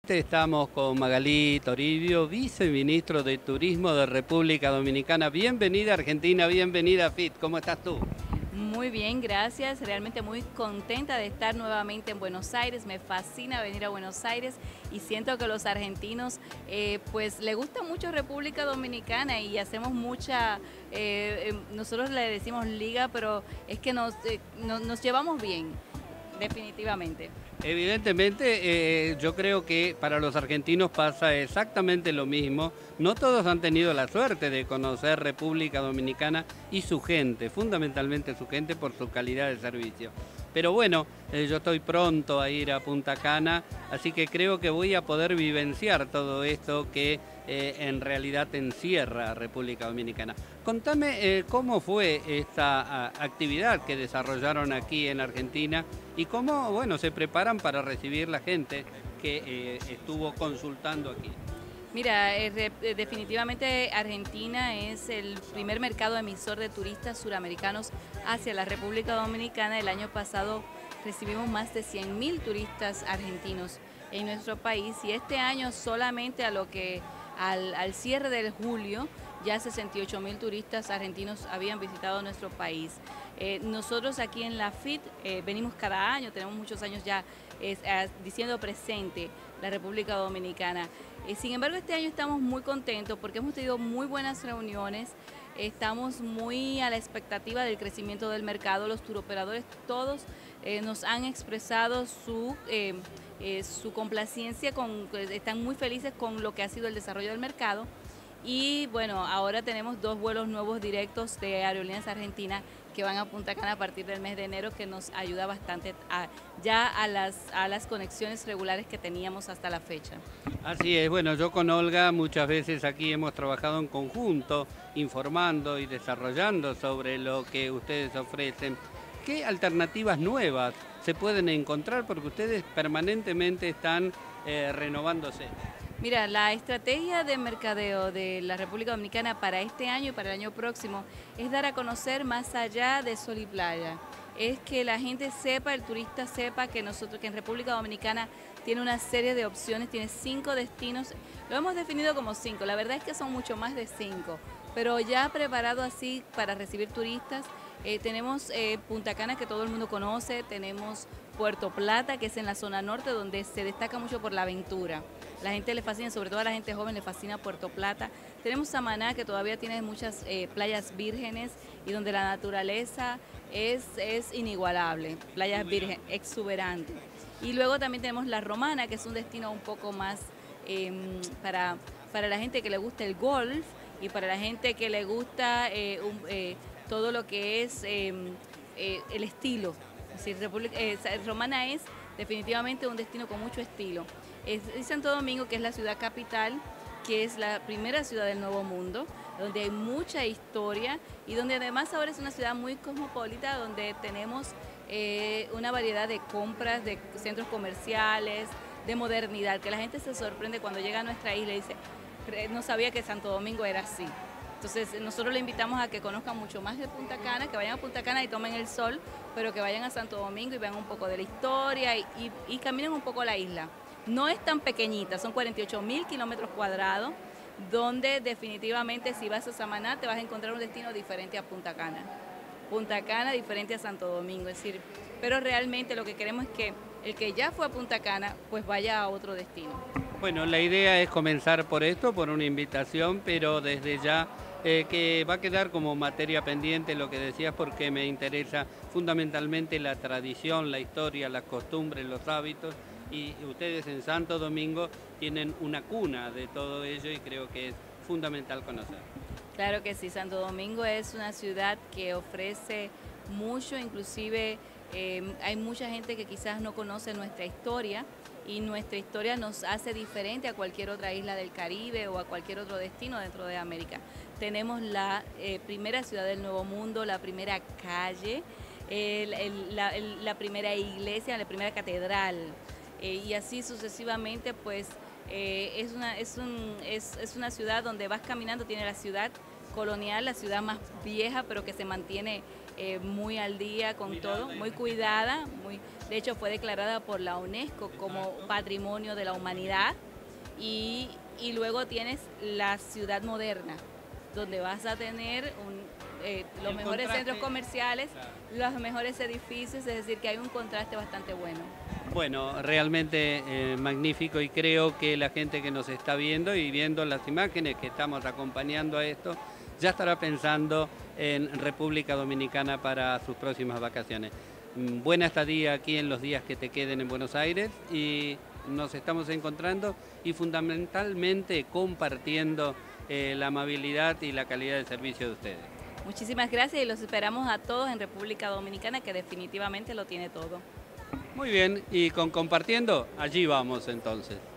Estamos con Magalí Toribio, viceministro de Turismo de República Dominicana. Bienvenida Argentina, bienvenida a FIT. ¿Cómo estás tú? Muy bien, gracias. Realmente muy contenta de estar nuevamente en Buenos Aires. Me fascina venir a Buenos Aires y siento que los argentinos pues le gusta mucho República Dominicana y hacemos nosotros le decimos liga, pero es que nos llevamos bien, definitivamente. Evidentemente, yo creo que para los argentinos pasa exactamente lo mismo. No todos han tenido la suerte de conocer República Dominicana y su gente, fundamentalmente su gente por su calidad de servicio. Pero bueno, yo estoy pronto a ir a Punta Cana, así que creo que voy a poder vivenciar todo esto que en realidad encierra República Dominicana. Contame cómo fue esta actividad que desarrollaron aquí en Argentina y cómo, bueno, se preparan para recibir la gente que estuvo consultando aquí. Mira, definitivamente Argentina es el primer mercado emisor de turistas suramericanos hacia la República Dominicana. El año pasado recibimos más de 100.000 turistas argentinos en nuestro país y este año solamente al cierre del julio ya 68.000 turistas argentinos habían visitado nuestro país. Nosotros aquí en la FIT venimos cada año, tenemos muchos años ya diciendo presente la República Dominicana. Sin embargo, este año estamos muy contentos porque hemos tenido muy buenas reuniones, estamos muy a la expectativa del crecimiento del mercado. Los turoperadores todos nos han expresado su complacencia, están muy felices con lo que ha sido el desarrollo del mercado. Y bueno, ahora tenemos 2 vuelos nuevos directos de Aerolíneas Argentinas que van a Punta Cana a partir del mes de enero, que nos ayuda bastante a las conexiones regulares que teníamos hasta la fecha. Así es, bueno, yo con Olga muchas veces aquí hemos trabajado en conjunto, informando y desarrollando sobre lo que ustedes ofrecen. ¿Qué alternativas nuevas se pueden encontrar? Porque ustedes permanentemente están renovándose. Mira, la estrategia de mercadeo de la República Dominicana para este año y para el año próximo es dar a conocer más allá de sol y playa. Es que la gente sepa, el turista sepa que que en República Dominicana tiene una serie de opciones, tiene 5 destinos. Lo hemos definido como 5, la verdad es que son mucho más de 5, pero ya preparado así para recibir turistas. Tenemos Punta Cana, que todo el mundo conoce, tenemos Puerto Plata, que es en la zona norte, donde se destaca mucho por la aventura. La gente le fascina, sobre todo a la gente joven le fascina Puerto Plata. Tenemos Samaná, que todavía tiene muchas playas vírgenes y donde la naturaleza es inigualable, playas vírgenes, exuberantes. Y luego también tenemos La Romana, que es un destino un poco más para la gente que le gusta el golf y para la gente que le gusta todo lo que es el estilo. Es decir, Romana es definitivamente un destino con mucho estilo. Es Santo Domingo, que es la ciudad capital, que es la primera ciudad del Nuevo Mundo, donde hay mucha historia y donde además ahora es una ciudad muy cosmopolita, donde tenemos una variedad de compras, de centros comerciales, de modernidad, que la gente se sorprende cuando llega a nuestra isla y dice, no sabía que Santo Domingo era así. Entonces nosotros le invitamos a que conozcan mucho más de Punta Cana, que vayan a Punta Cana y tomen el sol, pero que vayan a Santo Domingo y vean un poco de la historia y caminen un poco la isla. No es tan pequeñita, son 48.000 kilómetros cuadrados, donde definitivamente si vas a Samaná te vas a encontrar un destino diferente a Punta Cana. Punta Cana diferente a Santo Domingo, es decir, pero realmente lo que queremos es que el que ya fue a Punta Cana pues vaya a otro destino. Bueno, la idea es comenzar por esto, por una invitación, pero desde ya que va a quedar como materia pendiente lo que decías porque me interesa fundamentalmente la tradición, la historia, las costumbres, los hábitos y ustedes en Santo Domingo tienen una cuna de todo ello y creo que es fundamental conocer. Claro que sí, Santo Domingo es una ciudad que ofrece mucho, inclusive hay mucha gente que quizás no conoce nuestra historia y nuestra historia nos hace diferente a cualquier otra isla del Caribe o a cualquier otro destino dentro de América. Tenemos la primera ciudad del Nuevo Mundo, la primera calle, la primera iglesia, la primera catedral y así sucesivamente, pues es una ciudad donde vas caminando, tiene la ciudad colonial, la ciudad más vieja, pero que se mantiene muy al día con todo, muy cuidada, De hecho, fue declarada por la UNESCO como Patrimonio de la Humanidad. Y luego tienes la ciudad moderna, donde vas a tener los mejores centros comerciales, claro, los mejores edificios, es decir, que hay un contraste bastante bueno. Bueno, realmente magnífico, y creo que la gente que nos está viendo y viendo las imágenes que estamos acompañando a esto, ya estará pensando en República Dominicana para sus próximas vacaciones. Buena estadía aquí en los días que te queden en Buenos Aires, y nos estamos encontrando y fundamentalmente compartiendo la amabilidad y la calidad de servicio de ustedes. Muchísimas gracias, y los esperamos a todos en República Dominicana, que definitivamente lo tiene todo. Muy bien, y con compartiendo, allí vamos entonces.